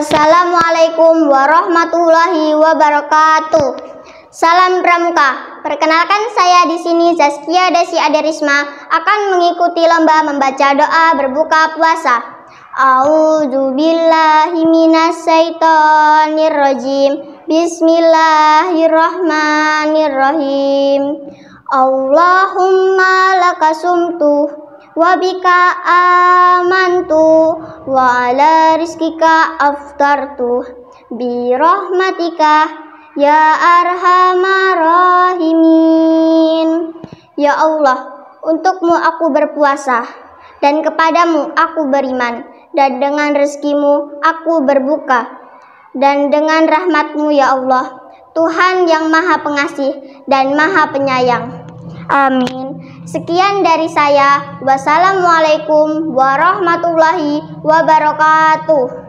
Wassalamualaikum warahmatullahi wabarakatuh. Salam Pramuka. Perkenalkan, saya di sini Zaskia Desi Aderisma akan mengikuti lomba membaca doa berbuka puasa. A'udzubillahi minasyaitonirrajim. Bismillahirrahmanirrahim. Allahumma lakasumtu wa bika amantu wa ala rizkika aftartu bi rahmatika ya arhamar rahimin. Ya Allah, untukmu aku berpuasa dan kepadamu aku beriman, dan dengan rezekimu aku berbuka, dan dengan rahmatmu ya Allah, Tuhan yang maha pengasih dan maha penyayang. Amin. Sekian dari saya. Wassalamualaikum warahmatullahi wabarakatuh.